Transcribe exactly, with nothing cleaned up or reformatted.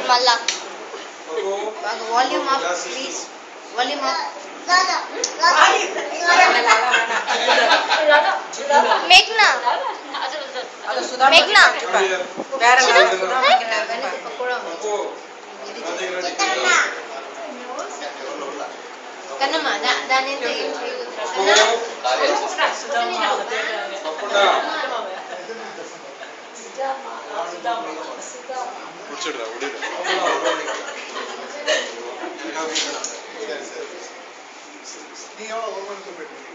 మళ్ళా volume up please volume up మేఘ్నా మేఘ్నా Kannamma దాని ఎంత ఏం కూర్చోడు నీ ఎవరో ఓపెన్ తో పెట్టు